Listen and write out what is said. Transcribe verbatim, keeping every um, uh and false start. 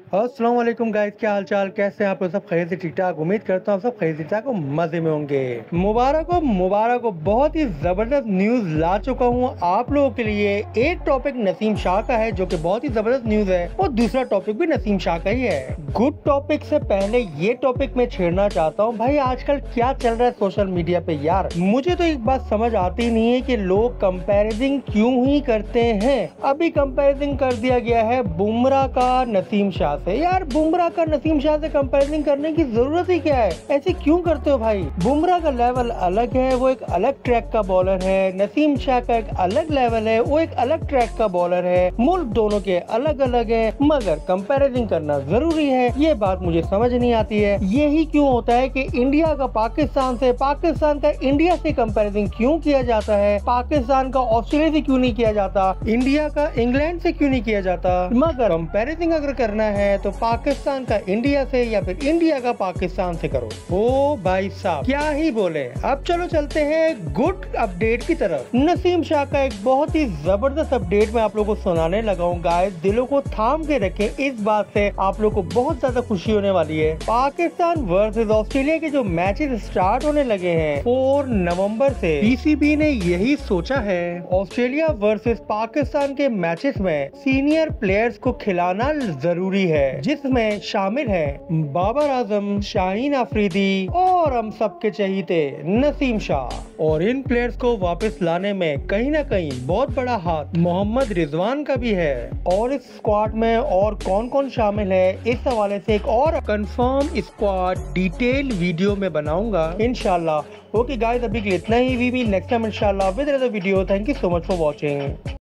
अस्सलाम वालेकुम गाइस, क्या हाल चाल, कैसे हैं आप लोग? सब खैरियत से ठीक ठाक। उम्मीद करता हूँ सब खैरियत से ठीक हो, मजे में होंगे। मुबारक हो मुबारक हो, बहुत ही जबरदस्त न्यूज ला चुका हूँ आप लोगों के लिए। एक टॉपिक नसीम शाह का है जो कि बहुत ही जबरदस्त न्यूज है, और दूसरा टॉपिक भी नसीम शाह का ही है। गुड टॉपिक से पहले ये टॉपिक मैं छेड़ना चाहता हूँ। भाई आजकल क्या चल रहा है सोशल मीडिया पे यार, मुझे तो एक बात समझ आती नहीं है कि लोग कंपैरिजन क्यों ही करते हैं। अभी कंपैरिजन कर दिया गया है बुमराह का नसीम शाह से। यार बुमराह का नसीम शाह से कंपैरिजन करने की जरूरत ही क्या है? ऐसे क्यों करते हो भाई? बुमराह का लेवल अलग है, वो एक अलग ट्रैक का बॉलर है। नसीम शाह का एक अलग लेवल है, वो एक अलग ट्रैक का बॉलर है। मुल्क दोनों के अलग अलग है, मगर कंपैरिजन करना जरूरी है, ये बात मुझे समझ नहीं आती है। यही क्यों होता है कि इंडिया का पाकिस्तान से, पाकिस्तान का इंडिया से कंपैरिजन क्यों किया जाता है? पाकिस्तान का ऑस्ट्रेलिया से क्यों नहीं किया जाता? इंडिया का इंग्लैंड से क्यों नहीं किया जाता? मगर कंपैरिजन अगर करना है तो पाकिस्तान का इंडिया से या फिर इंडिया का पाकिस्तान से करो। ओ भाई साहब क्या ही बोले। अब चलो चलते हैं गुड अपडेट की तरफ। नसीम शाह का एक बहुत ही जबरदस्त अपडेट मैं आप लोगों को सुनाने लगा हूँ। गाइस दिलों को थाम के रखें, इस बात से आप लोग को बहुत ज्यादा खुशी होने वाली है। पाकिस्तान वर्सेस ऑस्ट्रेलिया के जो मैचेस स्टार्ट होने लगे हैं फोर नवंबर से, पीसीबी ने यही सोचा है ऑस्ट्रेलिया वर्सेस पाकिस्तान के मैचेस में सीनियर प्लेयर्स को खिलाना जरूरी है, जिसमें शामिल है बाबर आजम, शाहीन अफरीदी और हम सबके चहीते नसीम शाह। और इन प्लेयर्स को वापस लाने में कहीं ना कहीं बहुत बड़ा हाथ मोहम्मद रिजवान का भी है। और इस स्क्वाड में और कौन कौन शामिल है, इस हवाले से एक और कंफर्म स्क्वाड डिटेल वीडियो में बनाऊंगा इंशाल्लाह। ओके गाइस, अभी के लिए इतना ही। वी विल नेक्स्ट टाइम इंशाल्लाह with another video. Thank you so much for watching.